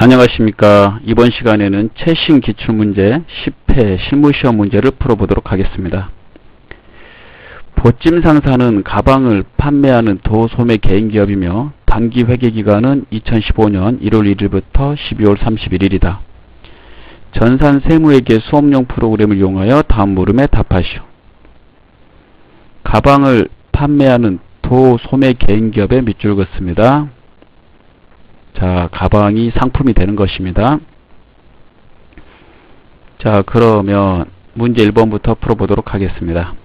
안녕하십니까. 이번 시간에는 최신 기출문제 10회 실무시험 문제를 풀어보도록 하겠습니다. 보찜 상사는 가방을 판매하는 도소매 개인기업이며 단기 회계기간은 2015년 1월 1일부터 12월 31일이다. 전산 세무회계 수업용 프로그램을 이용하여 다음 물음에 답하시오. 가방을 판매하는 도소매 개인기업의 밑줄 긋습니다. 자, 가방이 상품이 되는 것입니다. 자, 그러면 문제 1번부터 풀어보도록 하겠습니다.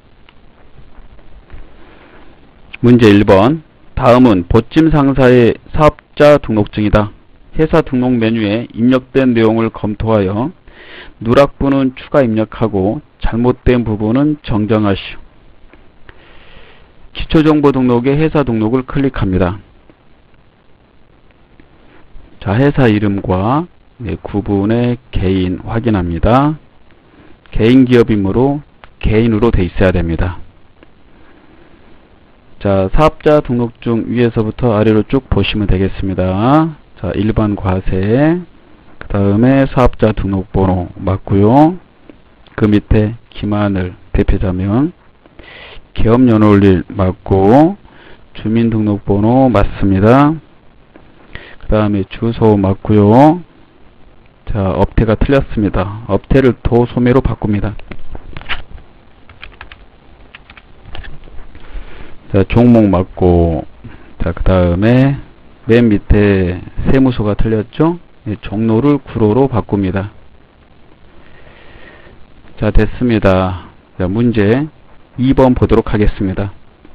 문제 1번. 다음은 보찜 상사의 사업자 등록증이다. 회사 등록 메뉴에 입력된 내용을 검토하여 누락부는 추가 입력하고 잘못된 부분은 정정하시오. 기초정보 등록에 회사 등록을 클릭합니다. 자, 회사 이름과 구분의 개인 확인합니다. 개인 기업이므로 개인으로 돼 있어야 됩니다. 자, 사업자 등록증 위에서부터 아래로 쭉 보시면 되겠습니다. 자, 일반 과세, 그 다음에 사업자 등록번호 맞고요. 그 밑에 김하늘 대표자명, 개업연월일 맞고, 주민등록번호 맞습니다. 그 다음에 주소 맞고요. 자, 업태가 틀렸습니다. 업태를 도소매로 바꿉니다. 자, 종목 맞고, 자, 그 다음에 맨 밑에 세무서가 틀렸죠? 종로를 구로로 바꿉니다. 자, 됐습니다. 자, 문제 2번 보도록 하겠습니다.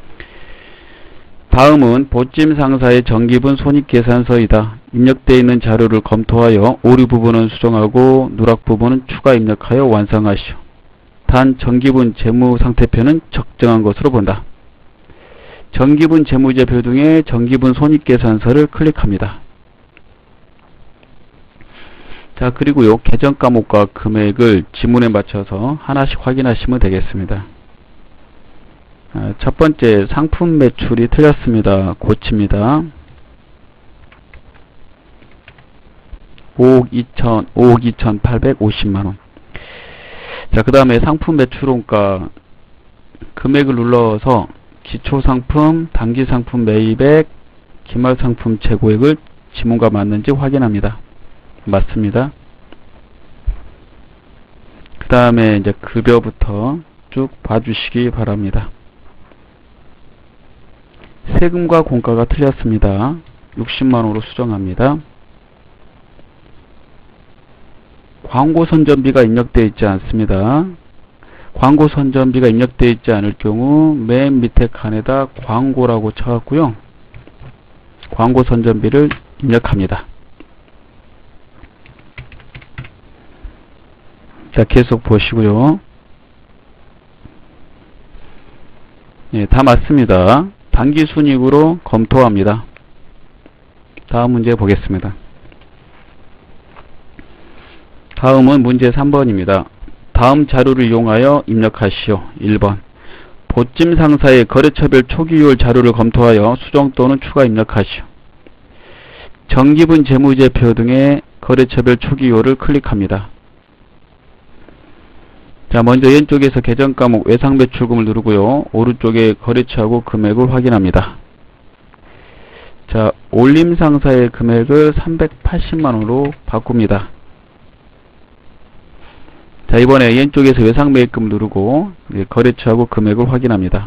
다음은 보찜 상사의 정기분 손익계산서이다. 입력되어 있는 자료를 검토하여 오류 부분은 수정하고 누락 부분은 추가 입력하여 완성하시오. 단 정기분 재무상태표는 적정한 것으로 본다. 정기분 재무제표 등의 정기분 손익계산서를 클릭합니다. 자, 그리고요, 계정 과목과 금액을 지문에 맞춰서 하나씩 확인하시면 되겠습니다. 첫 번째, 상품 매출이 틀렸습니다. 고칩니다. 5억 2,850만원. 자, 그 다음에 상품 매출원가 금액을 눌러서 기초상품, 단기상품 매입액, 기말상품 재고액을 지문과 맞는지 확인합니다. 맞습니다. 그 다음에 이제 급여부터 쭉 봐주시기 바랍니다. 세금과 공과가 틀렸습니다. 60만원으로 수정합니다. 광고 선전비가 입력되어 있지 않습니다. 광고 선전비가 입력되어 있지 않을 경우 맨 밑에 칸에다 광고라고 쳐갖고요, 광고 선전비를 입력합니다. 자, 계속 보시고요. 예, 다 맞습니다. 단기순이익으로 검토합니다. 다음 문제 보겠습니다. 다음은 문제 3번입니다. 다음 자료를 이용하여 입력하시오. 1번. 보찜 상사의 거래처별 초기율 자료를 검토하여 수정 또는 추가 입력하시오. 정기분 재무제표 등의 거래처별 초기율을 클릭합니다. 자, 먼저 왼쪽에서 계정 과목 외상 매출금을 누르고요, 오른쪽에 거래처하고 금액을 확인합니다. 자, 올림 상사의 금액을 380만원으로 바꿉니다. 자, 이번에 왼쪽에서 외상 매입금 누르고 거래처하고 금액을 확인합니다.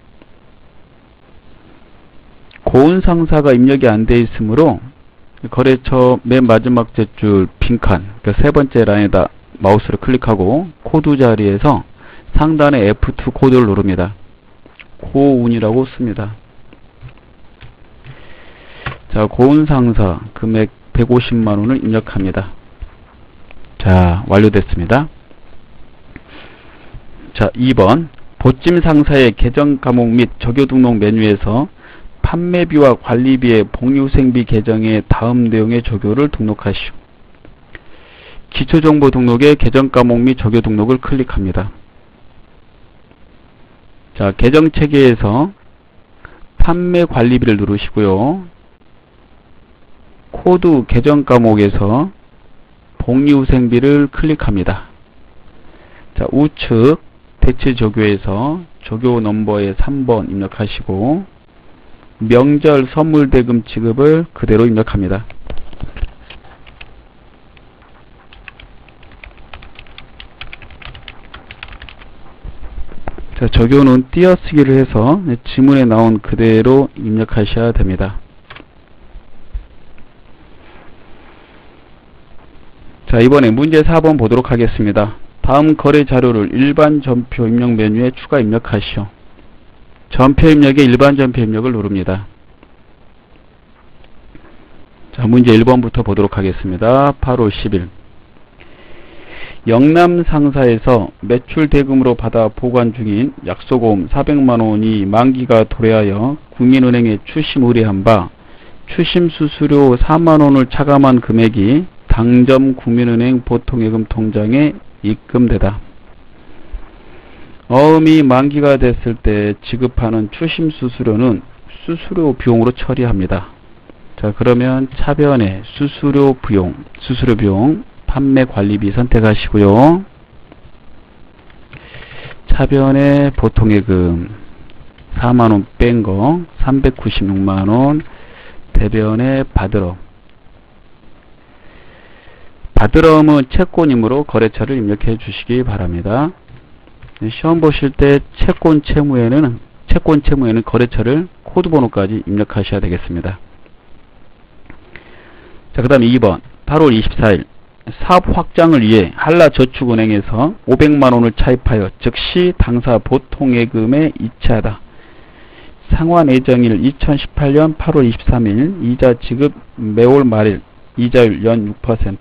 고운 상사가 입력이 안 돼 있으므로 거래처 맨 마지막 줄 빈칸, 그러니까 세 번째 라인에다 마우스를 클릭하고 코드 자리에서 상단의 F2 코드를 누릅니다. 고운이라고 씁니다. 자, 고운 상사 금액 150만원을 입력합니다. 자, 완료됐습니다. 자, 2번. 보찜 상사의 계정 과목 및 적요 등록 메뉴에서 판매비와 관리비의 복리후생비 계정의 다음 내용의 적요를 등록하시오. 기초정보 등록에 계정 과목 및 적요 등록을 클릭합니다. 자, 계정 체계에서 판매 관리비를 누르시고요. 코드 계정 과목에서 복리후생비를 클릭합니다. 자, 우측 대체 조교에서 조교 넘버에 3번 입력하시고 명절 선물 대금 지급을 그대로 입력합니다. 자, 조교는 띄어쓰기를 해서 지문에 나온 그대로 입력하셔야 됩니다. 자, 이번에 문제 4번 보도록 하겠습니다. 다음 거래 자료를 일반 전표 입력 메뉴에 추가 입력하시오. 전표 입력에 일반 전표 입력을 누릅니다. 자, 문제 1번부터 보도록 하겠습니다. 8월 10일 영남 상사에서 매출 대금으로 받아 보관 중인 약소보험 400만원이 만기가 도래하여 국민은행에 추심 의뢰한 바 추심 수수료 4만원을 차감한 금액이 당점 국민은행 보통예금 통장에 입금되다. 어음이 만기가 됐을 때 지급하는 추심 수수료는 수수료 비용으로 처리합니다. 자, 그러면 차변에 수수료 비용 판매 관리비 선택하시고요. 차변에 보통예금 4만원 뺀 거 396만원, 대변에 받으러음은 채권이므로 거래처를 입력해 주시기 바랍니다. 시험 보실 때 채권 채무에는 거래처를 코드 번호까지 입력하셔야 되겠습니다. 자, 그 다음에 2번 8월 24일 사업 확장을 위해 한라저축은행에서 500만원을 차입하여 즉시 당사 보통예금에 이체하다. 상환예정일 2018년 8월 23일 이자 지급 매월 말일 이자율 연 6%.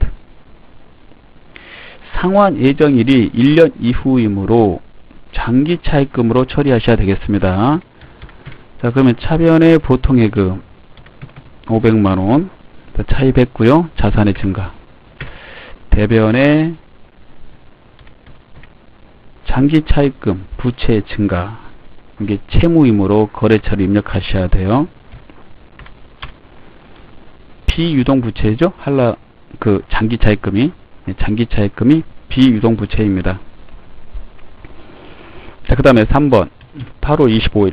상환예정일이 1년 이후이므로 장기 차입금으로 처리하셔야 되겠습니다. 자, 그러면 차변의 보통예금 500만원 차입했고요. 자산의 증가. 대변에 장기 차입금 부채의 증가. 이게 채무이므로 거래처를 입력하셔야 돼요. 비유동부채죠. 장기 차입금이 비유동부채입니다. 자, 그 다음에 3번 8월 25일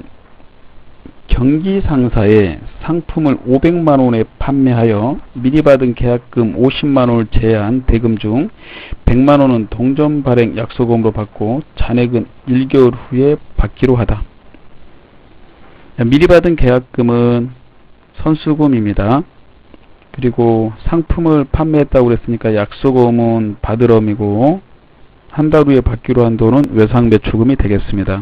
경기상사에 상품을 500만원에 판매하여 미리 받은 계약금 50만원을 제외한 대금 중 100만원은 동전 발행 약소금으로 받고 잔액은 1개월 후에 받기로 하다. 미리 받은 계약금은 선수금입니다. 그리고 상품을 판매했다고 그랬으니까 약소금은 받으럼이고 한 달 후에 받기로 한 돈은 외상매출금이 되겠습니다.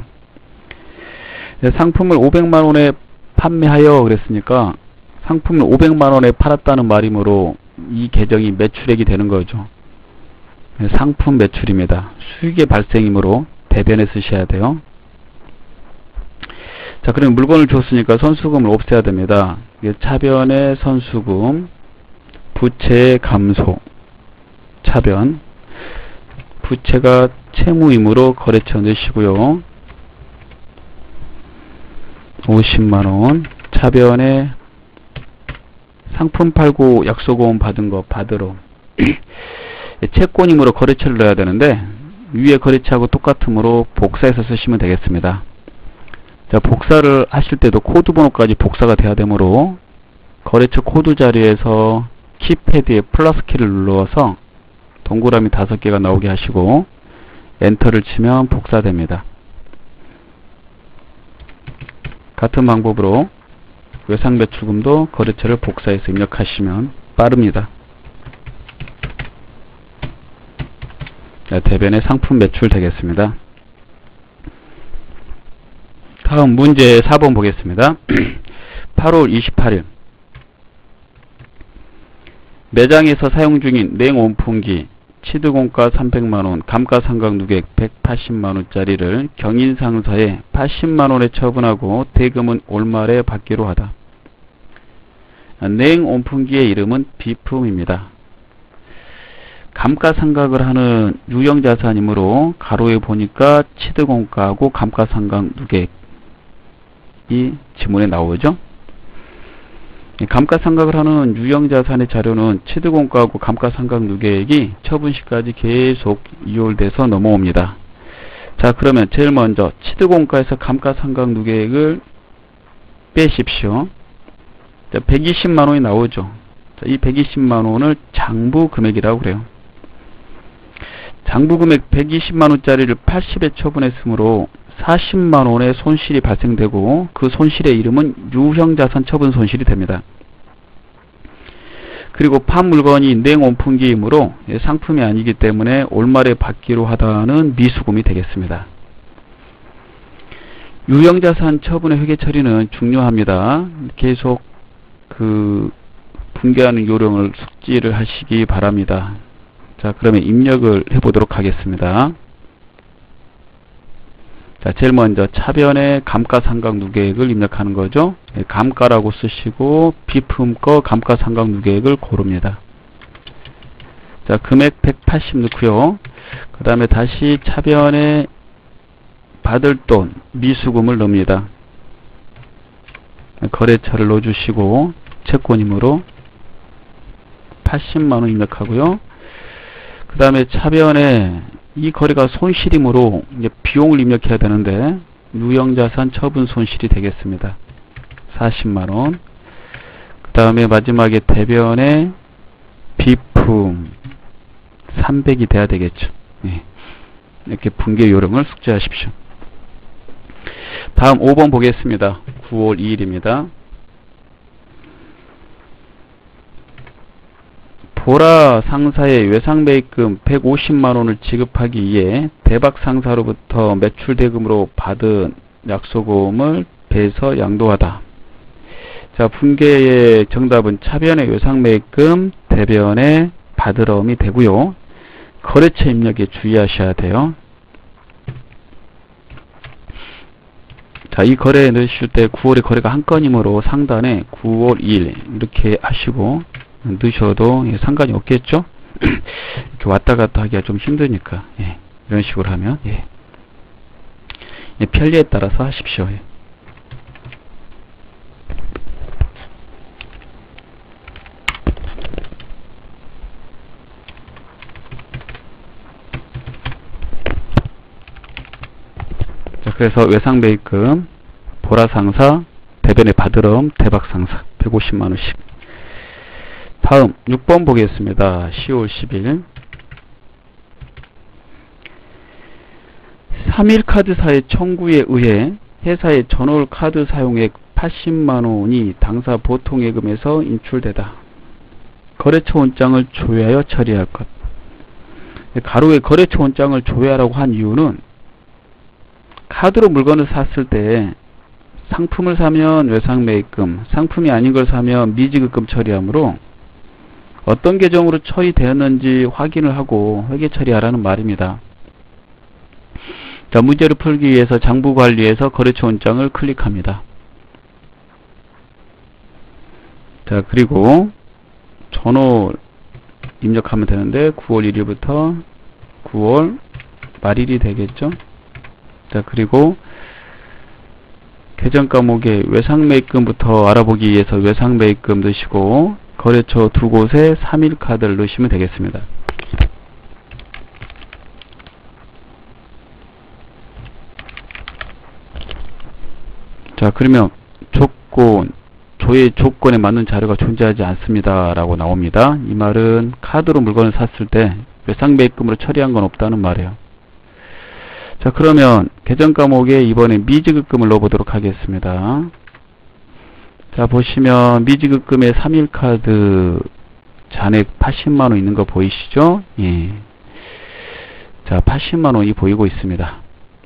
상품을 500만원에 판매하여 그랬으니까 상품을 500만원에 팔았다는 말이므로 이 계정이 매출액이 되는 거죠. 상품 매출입니다. 수익의 발생이므로 대변에 쓰셔야 돼요. 자, 그럼 물건을 줬으니까 선수금을 없애야 됩니다. 차변의 선수금, 부채의 감소, 차변, 부채가 채무이므로 거래처 넣으시고요. 50만원, 차변에 상품 팔고 약소금 받은 거 받으러 채권이므로 거래처를 넣어야 되는데 위에 거래처하고 똑같으므로 복사해서 쓰시면 되겠습니다. 자, 복사를 하실 때도 코드 번호까지 복사가 돼야 되므로 거래처 코드 자리에서 키패드에 플러스 키를 눌러서 동그라미 5개가 나오게 하시고 엔터를 치면 복사됩니다. 같은 방법으로 외상매출금도 거래처를 복사해서 입력하시면 빠릅니다. 자, 대변에 상품 매출 되겠습니다. 다음 문제 4번 보겠습니다. 8월 28일 매장에서 사용 중인 냉온풍기 치드공가 300만원, 감가상각 누객 180만원짜리를 경인상사에 80만원에 처분하고 대금은 올말에 받기로 하다. 냉온풍기의 이름은 비품입니다. 감가상각을 하는 유형자산이므로 가로에 보니까 치드공가하고 감가상각 누객이 지문에 나오죠. 감가상각을 하는 유형자산의 자료는 취득원가하고 감가상각 누계액이 처분시까지 계속 이율돼서 넘어옵니다. 자, 그러면 제일 먼저 취득원가에서 감가상각 누계액을 빼십시오. 자, 120만원이 나오죠. 자, 이 120만원을 장부금액이라고 그래요. 장부금액 120만원짜리를 80에 처분했으므로 40만원의 손실이 발생되고 그 손실의 이름은 유형자산 처분 손실이 됩니다. 그리고 판 물건이 냉온풍기이므로 상품이 아니기 때문에 올말에 받기로 하다는 미수금이 되겠습니다. 유형자산 처분의 회계 처리는 중요합니다. 계속 그 분개하는 요령을 숙지를 하시기 바랍니다. 자, 그러면 입력을 해보도록 하겠습니다. 자, 제일 먼저 차변에 감가상각 누계액을 입력하는 거죠. 감가라고 쓰시고 비품거 감가상각 누계액을 고릅니다. 자, 금액 180 넣고요. 그 다음에 다시 차변에 받을 돈 미수금을 넣습니다. 거래처를 넣어주시고 채권이므로 80만원 입력하고요. 그 다음에 차변에 이 거래가 손실이므로 이제 비용을 입력해야 되는데 유형자산 처분 손실이 되겠습니다. 40만원. 그 다음에 마지막에 대변에 비품 300이 돼야 되겠죠. 예. 이렇게 분계 요령을 숙지하십시오. 다음 5번 보겠습니다. 9월 2일입니다. 보라 상사의 외상매입금 150만원을 지급하기 위해 대박 상사로부터 매출대금으로 받은 약소금을 배서 양도하다. 자, 분계의 정답은 차변의 외상매입금, 대변의 받으러움이 되고요. 거래처 입력에 주의하셔야 돼요. 자, 이 거래에 넣으실 때 9월에 거래가 한 건이므로 상단에 9월 2일 이렇게 하시고 넣으셔도 상관이 없겠죠? 이렇게 왔다 갔다 하기가 좀 힘드니까 이런 식으로 하면 편리에 따라서 하십시오. 자, 그래서 외상매입금, 보라상사, 대변의 받으러움, 대박상사 150만원씩. 다음 6번 보겠습니다. 10월 10일 3일카드사의 청구에 의해 회사의 전월 카드 사용액 80만원이 당사 보통예금에서 인출되다. 거래처 원장을 조회하여 처리할 것. 가로에 거래처 원장을 조회하라고 한 이유는 카드로 물건을 샀을 때 상품을 사면 외상매입금, 상품이 아닌 걸 사면 미지급금 처리하므로 어떤 계정으로 처리되었는지 확인을 하고 회계 처리하라는 말입니다. 자, 문제를 풀기 위해서 장부관리에서 거래처 원장을 클릭합니다. 자, 그리고 전월 입력하면 되는데 9월 1일부터 9월 말일이 되겠죠. 자, 그리고 계정 과목에 외상매입금부터 알아보기 위해서 외상매입금 넣으시고 거래처 두 곳에 3일 카드를 넣으시면 되겠습니다. 자, 그러면 조회 조건에 맞는 자료가 존재하지 않습니다 라고 나옵니다. 이 말은 카드로 물건을 샀을 때 외상매입금으로 처리한 건 없다는 말이에요. 자, 그러면 계정 과목에 이번에 미지급금을 넣어보도록 하겠습니다. 자, 보시면 미지급금의 3일 카드 잔액 80만원 있는 거 보이시죠? 예. 자, 80만원이 보이고 있습니다.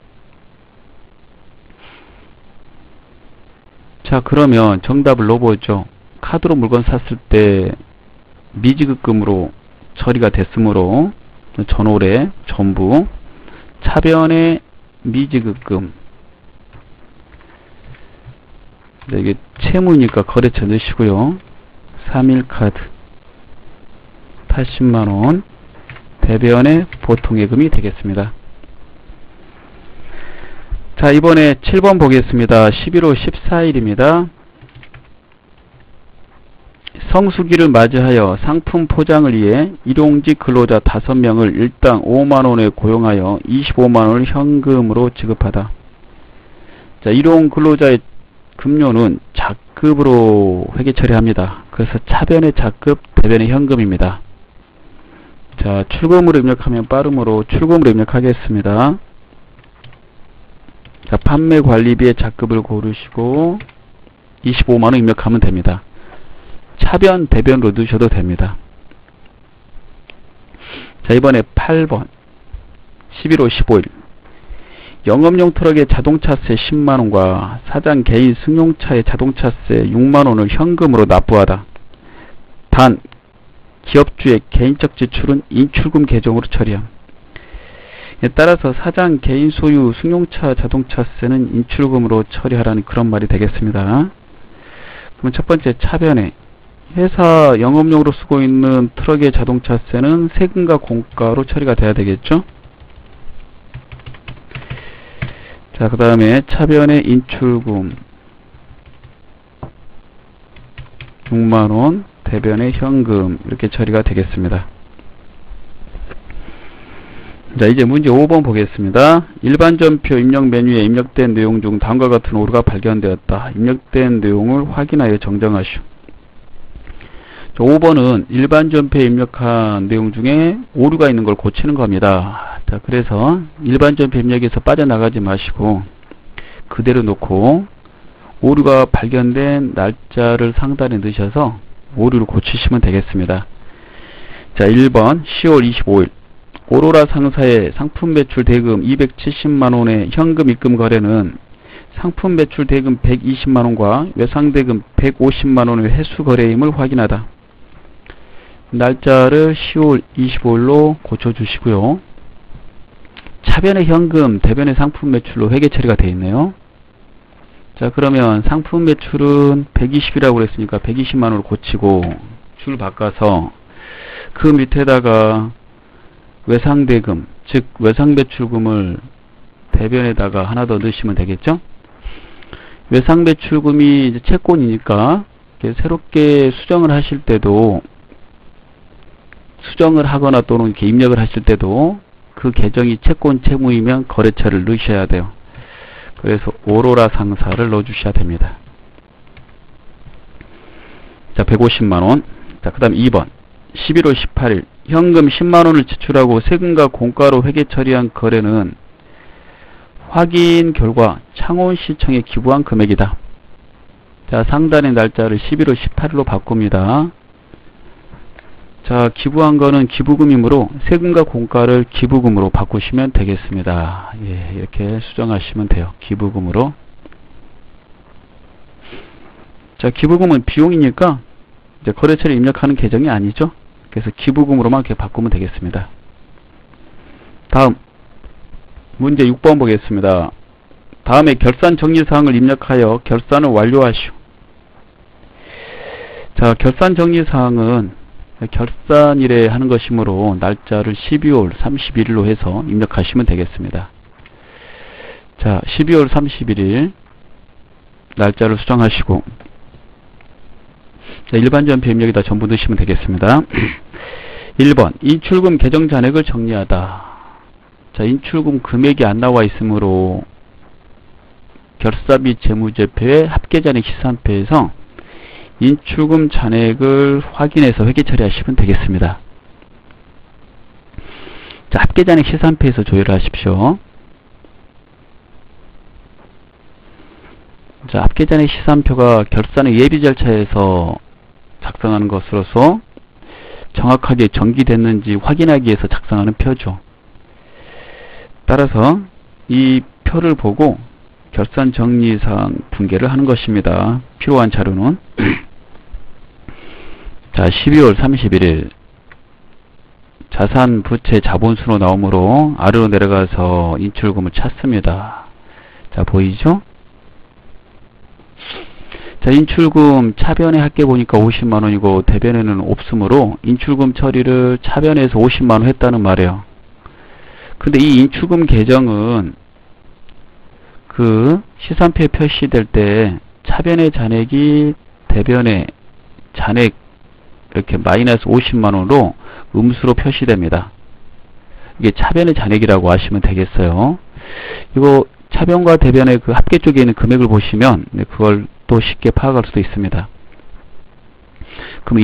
자, 그러면 정답을 넣어보죠. 카드로 물건 샀을 때 미지급금으로 처리가 됐으므로 전월에 전부 차변의 미지급금, 이게 채무니까 거래처 넣으시고요. 3일 카드 80만원 대변의 보통예금이 되겠습니다. 자, 이번에 7번 보겠습니다. 11월 14일입니다. 성수기를 맞이하여 상품 포장을 위해 일용직 근로자 5명을 일당 5만원에 고용하여 25만원을 현금으로 지급하다. 자, 일용 근로자의 급료는 작급으로 회계 처리합니다. 그래서 차변의 작급, 대변의 현금입니다. 자, 출금으로 입력하면 빠름으로 출금으로 입력하겠습니다. 자, 판매 관리비의 작급을 고르시고 25만원 입력하면 됩니다. 차변, 대변으로 넣으셔도 됩니다. 자, 이번에 8번 11월 15일 영업용 트럭의 자동차세 10만원과 사장 개인 승용차의 자동차세 6만원을 현금으로 납부하다. 단 기업주의 개인적 지출은 인출금 계정으로 처리함. 따라서 사장 개인 소유 승용차 자동차세는 인출금으로 처리하라는 그런 말이 되겠습니다. 그럼 첫 번째 차변에 회사 영업용으로 쓰고 있는 트럭의 자동차세는 세금과 공가로 처리가 돼야 되겠죠. 자, 그 다음에 차변의 인출금 6만원, 대변의 현금 이렇게 처리가 되겠습니다. 자, 이제 문제 5번 보겠습니다. 일반 전표 입력 메뉴에 입력된 내용 중 다음과 같은 오류가 발견되었다. 입력된 내용을 확인하여 정정하시오. 5번은 일반 전표에 입력한 내용 중에 오류가 있는 걸 고치는 겁니다. 자, 그래서 일반 전표 입력에서 빠져나가지 마시고 그대로 놓고 오류가 발견된 날짜를 상단에 넣으셔서 오류를 고치시면 되겠습니다. 자, 1번 10월 25일 오로라 상사의 상품 매출 대금 270만원의 현금 입금 거래는 상품 매출 대금 120만원과 외상 대금 150만원의 회수 거래임을 확인하다. 날짜를 10월 25일로 고쳐주시고요. 차변의 현금, 대변의 상품 매출로 회계 처리가 되어 있네요. 자, 그러면 상품 매출은 120이라고 그랬으니까 120만원으로 고치고 줄 바꿔서 그 밑에다가 외상대금, 즉 외상배출금을 대변에다가 하나 더 넣으시면 되겠죠. 외상배출금이 이제 채권이니까 새롭게 수정을 하실 때도 수정을 하거나 또는 이렇게 입력을 하실 때도 그 계정이 채권 채무이면 거래처를 넣으셔야 돼요. 그래서 오로라 상사를 넣어 주셔야 됩니다. 자, 150만원. 자, 그 다음 2번 11월 18일 현금 10만원을 지출하고 세금과 공가로 회계 처리한 거래는 확인 결과 창원시청에 기부한 금액이다. 자, 상단의 날짜를 11월 18일로 바꿉니다. 자, 기부한 거는 기부금이므로 세금과 공가를 기부금으로 바꾸시면 되겠습니다. 예, 이렇게 수정하시면 돼요. 기부금으로. 자, 기부금은 비용이니까 이제 거래처를 입력하는 계정이 아니죠. 그래서 기부금으로만 이렇게 바꾸면 되겠습니다. 다음 문제 6번 보겠습니다. 다음에 결산 정리사항을 입력하여 결산을 완료하시오. 자, 결산 정리사항은 결산일에 하는 것이므로 날짜를 12월 31일로 해서 입력하시면 되겠습니다. 자, 12월 31일 날짜를 수정하시고 자, 일반 전표 입력에다 전부 넣으시면 되겠습니다. 1번 인출금 계정 잔액을 정리하다. 자, 인출금 금액이 안 나와 있으므로 결사비 재무제표의 합계잔액 시산표에서 인출금 잔액을 확인해서 회계 처리하시면 되겠습니다. 자, 합계잔액 시산표에서 조회를 하십시오. 자, 합계잔액 시산표가 결산의 예비 절차에서 작성하는 것으로서 정확하게 전기됐는지 확인하기 위해서 작성하는 표죠. 따라서 이 표를 보고 결산 정리사항 분계를 하는 것입니다. 필요한 자료는 자, 12월 31일 자산 부채 자본수로 나오므로 아래로 내려가서 인출금을 찾습니다. 자, 보이죠? 자, 인출금 차변에 합계 보니까 50만원이고 대변에는 없으므로 인출금 처리를 차변에서 50만원 했다는 말이에요. 근데 이 인출금 계정은 그 시산표에 표시될 때 차변의 잔액이 대변의 잔액 이렇게 마이너스 50만원으로 음수로 표시됩니다. 이게 차변의 잔액이라고 하시면 되겠어요. 이거 차변과 대변의 그 합계 쪽에 있는 금액을 보시면 그걸 또 쉽게 파악할 수도 있습니다. 그럼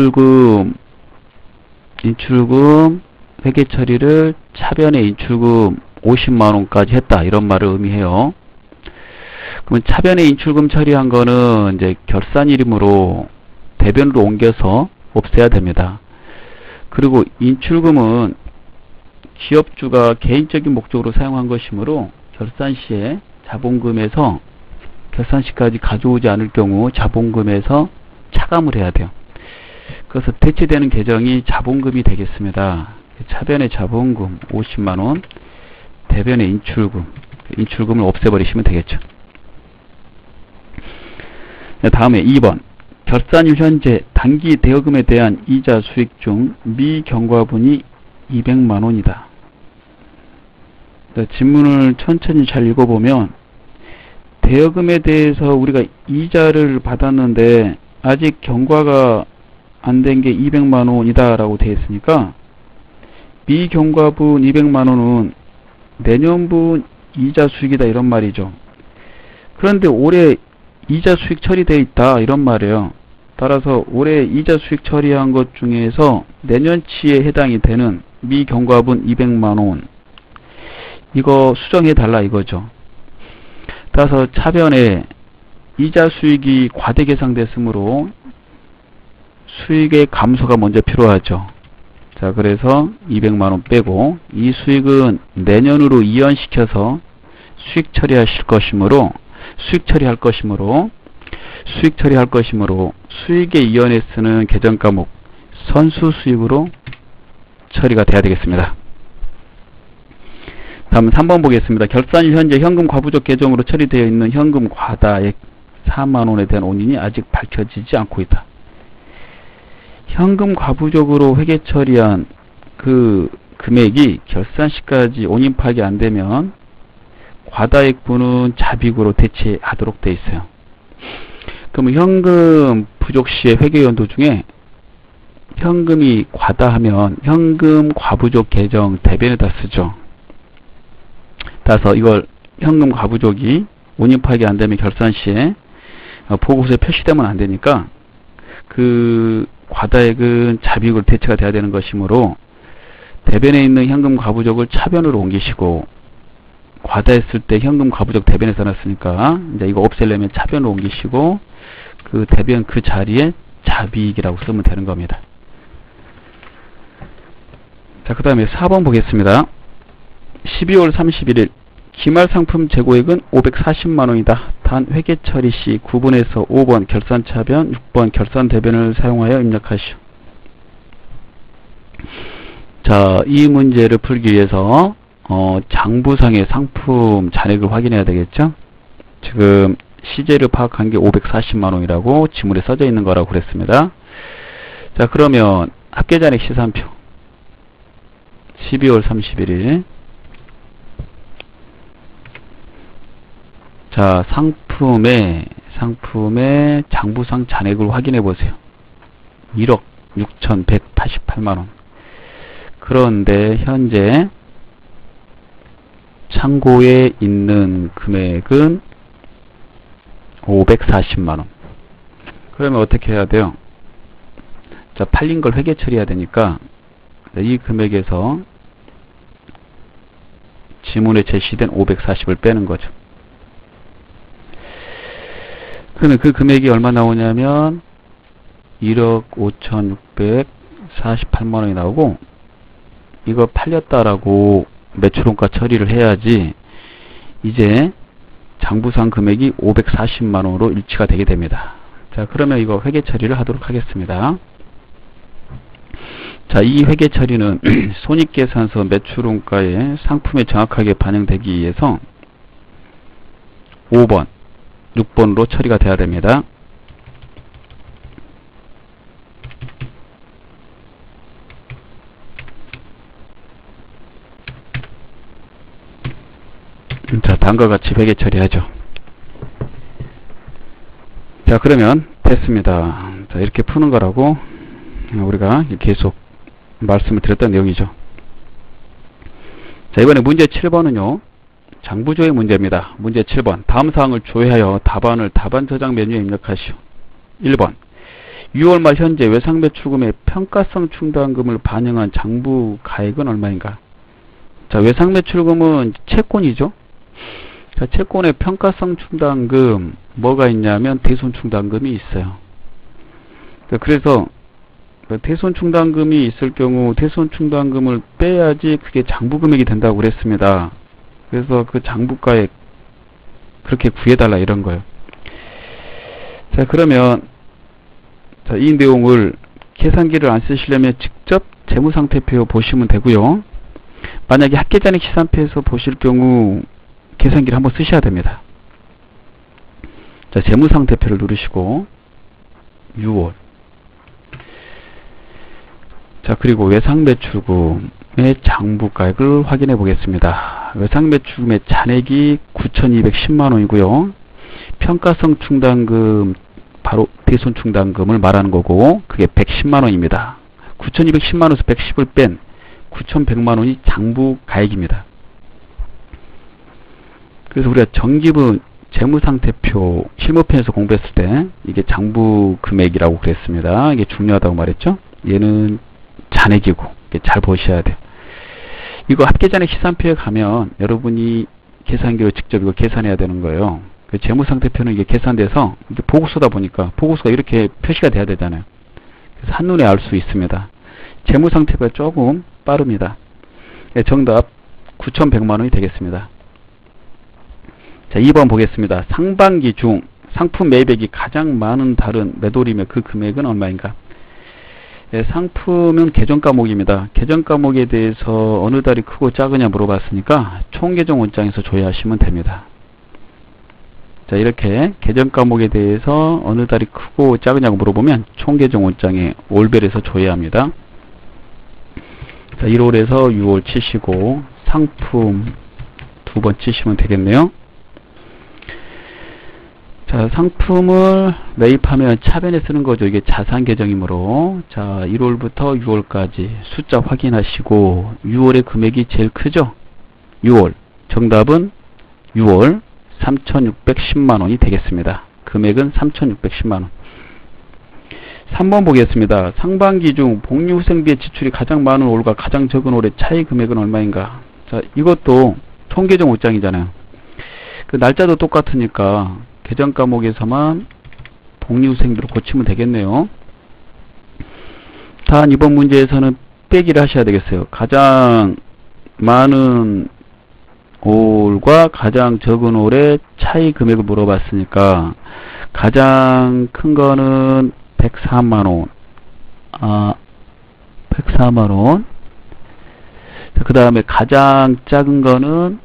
인출금 회계 처리를 차변의 인출금 50만원까지 했다, 이런 말을 의미해요. 그러면 차변의 인출금 처리한 거는 이제 결산일임으로 대변으로 옮겨서 없애야 됩니다. 그리고 인출금은 기업주가 개인적인 목적으로 사용한 것이므로 결산시에 자본금에서 결산시까지 가져오지 않을 경우 자본금에서 차감을 해야 돼요. 그래서 대체되는 계정이 자본금이 되겠습니다. 차변의 자본금 50만원, 대변의 인출금을 없애버리시면 되겠죠. 다음에 2번, 결산일 현재 단기 대여금에 대한 이자 수익 중 미경과분이 200만원이다. 지문을 천천히 잘 읽어보면 대여금에 대해서 우리가 이자를 받았는데 아직 경과가 안 된 게 200만원이다 라고 되어 있으니까 미경과분 200만원은 내년분 이자 수익이다, 이런 말이죠. 그런데 올해 이자 수익 처리되어 있다, 이런 말이에요. 따라서 올해 이자 수익 처리한 것 중에서 내년치에 해당이 되는 미경과분 200만원, 이거 수정해 달라 이거죠. 따라서 차변에 이자 수익이 과대 계상됐으므로 수익의 감소가 먼저 필요하죠. 자, 그래서 200만원 빼고 이 수익은 내년으로 이연시켜서 수익 처리할 것이므로 수익에 이연해 쓰는 계정 과목 선수 수익으로 처리가 돼야 되겠습니다. 다음 3번 보겠습니다. 결산일 현재 현금 과부족 계정으로 처리되어 있는 현금 과다액 4만원에 대한 원인이 아직 밝혀지지 않고 있다. 현금 과부족으로 회계 처리한 그 금액이 결산시까지 원인 파악이 안 되면 과다액분은 자빅으로 대체하도록 되어 있어요. 그럼 현금 부족 시의 회계 연도 중에 현금이 과다하면 현금 과부족 계정 대변에다 쓰죠. 따라서 이걸 현금 과부족이 원인 파악이 안 되면 결산 시에 보고서에 표시되면 안 되니까 그 과다액은 자빅으로 대체가 돼야 되는 것이므로 대변에 있는 현금 과부족을 차변으로 옮기시고, 과다했을 때 현금 과부족 대변에 써놨으니까 이제 이거 없애려면 차변으로 옮기시고 그 대변 그 자리에 자빅이라고 쓰면 되는 겁니다. 자, 그 다음에 4번 보겠습니다. 12월 31일 기말상품 재고액은 540만원이다. 단 회계 처리 시 9번에서 5번 결산차변, 6번 결산대변을 사용하여 입력하시오. 자, 이 문제를 풀기 위해서 장부상의 상품 잔액을 확인해야 되겠죠. 지금 시제를 파악한 게 540만원이라고 지문에 써져 있는 거라고 그랬습니다. 자, 그러면 합계잔액 시산표 12월 31일. 자, 상품의 장부상 잔액을 확인해 보세요. 1억 6,188만원. 그런데 현재 창고에 있는 금액은 540만원. 그러면 어떻게 해야 돼요? 자, 팔린 걸 회계 처리해야 되니까 이 금액에서 지문에 제시된 540을 빼는 거죠. 그러면 그 금액이 얼마 나오냐면 1억 5,648만원이 나오고, 이거 팔렸다라고 매출원가 처리를 해야지 이제 장부상 금액이 540만원으로 일치가 되게 됩니다. 자, 그러면 이거 회계 처리를 하도록 하겠습니다. 자, 이 회계 처리는 손익계산서 매출원가에 상품에 정확하게 반영되기 위해서 5번, 6번으로 처리가 돼야 됩니다. 자, 다음과 같이 회계 처리하죠. 자, 그러면 됐습니다. 자, 이렇게 푸는 거라고 우리가 계속 말씀을 드렸던 내용이죠. 자, 이번에 문제 7번은요. 장부조의 문제입니다. 문제 7번. 다음 사항을 조회하여 답안을 답안 저장 메뉴에 입력하시오. 1번. 6월 말 현재 외상매출금의 평가성 충당금을 반영한 장부 가액은 얼마인가? 자, 외상매출금은 채권이죠. 자, 채권의 평가성 충당금 뭐가 있냐면 대손충당금이 있어요. 그래서 대손충당금이 있을 경우 대손충당금을 빼야지 그게 장부금액이 된다고 그랬습니다. 그래서 그 장부가액 그렇게 구해달라 이런 거예요. 자, 그러면 자, 이 내용을 계산기를 안 쓰시려면 직접 재무상태표 보시면 되고요. 만약에 학계장의 시산표에서 보실 경우 계산기를 한번 쓰셔야 됩니다. 자, 재무상태표를 누르시고 6월. 자, 그리고 외상매출금의 장부가액을 확인해 보겠습니다. 외상매출금의 잔액이 9,210만원이고요. 평가성 충당금, 바로 대손충당금을 말하는 거고, 그게 110만원입니다. 9,210만원에서 110을 뺀 9,100만원이 장부가액입니다. 그래서 우리가 정기분 재무상태표 실무편에서 공부했을 때 이게 장부금액이라고 그랬습니다. 이게 중요하다고 말했죠. 얘는 잔액이고 잘 보셔야 돼요. 이거 합계잔액 시산표에 가면 여러분이 계산기로 직접 이거 계산해야 되는 거예요. 그 재무상태표는 이게 계산돼서 이게 보고서다 보니까 보고서가 이렇게 표시가 돼야 되잖아요. 그래서 한눈에 알 수 있습니다. 재무상태표가 조금 빠릅니다. 정답 9,100만원이 되겠습니다. 자, 2번 보겠습니다. 상반기 중 상품 매입액이 가장 많은 달은 몇 월이며 그 금액은 얼마인가? 예, 상품은 계정 과목입니다. 계정 과목에 대해서 어느 달이 크고 작으냐 물어봤으니까 총계정 원장에서 조회하시면 됩니다. 자, 이렇게 계정 과목에 대해서 어느 달이 크고 작으냐고 물어보면 총계정 원장에 월별에서 조회합니다. 자, 1월에서 6월 치시고 상품 2번 치시면 되겠네요. 자, 상품을 매입하면 차변에 쓰는 거죠. 이게 자산 계정이므로. 자, 1월부터 6월까지 숫자 확인하시고 6월의 금액이 제일 크죠. 6월. 정답은 6월 3,610만원이 되겠습니다. 금액은 3,610만원. 3번 보겠습니다. 상반기 중 복리후생비의 지출이 가장 많은 월과 가장 적은 월의 차이 금액은 얼마인가? 자, 이것도 총계정 옷장이잖아요. 그 날짜도 똑같으니까 계정 과목에서만 복리후생비로 고치면 되겠네요. 단 이번 문제에서는 빼기를 하셔야 되겠어요. 가장 많은 올과 가장 적은 올의 차이 금액을 물어봤으니까 가장 큰 거는 104만원 104만원. 그 다음에 가장 작은 거는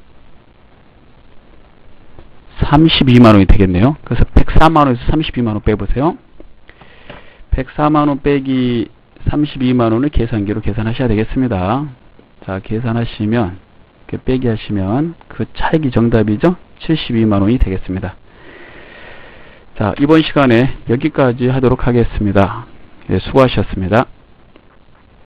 32만원이 되겠네요. 그래서 104만원에서 32만원 빼보세요. 104만원 빼기 32만원을 계산기로 계산하셔야 되겠습니다. 자, 계산하시면 이렇게 빼기 하시면 그 차액이 정답이죠. 72만원이 되겠습니다. 자, 이번 시간에 여기까지 하도록 하겠습니다. 네, 수고하셨습니다.